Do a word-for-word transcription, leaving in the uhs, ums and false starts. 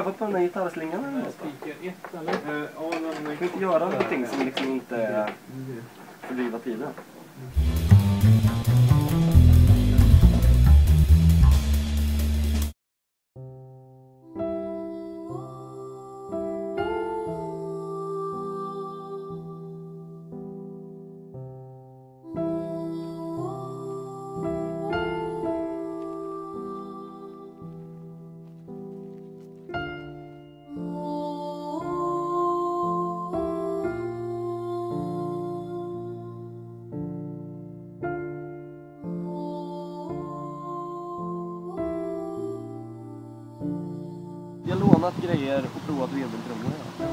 pröva på den här gitarrslingan eller något? Speaker ett eller? Ja, men... Kan vi inte göra någonting som liksom inte är fördriva tiden? Jag har lånat grejer och provat vedeltrummor.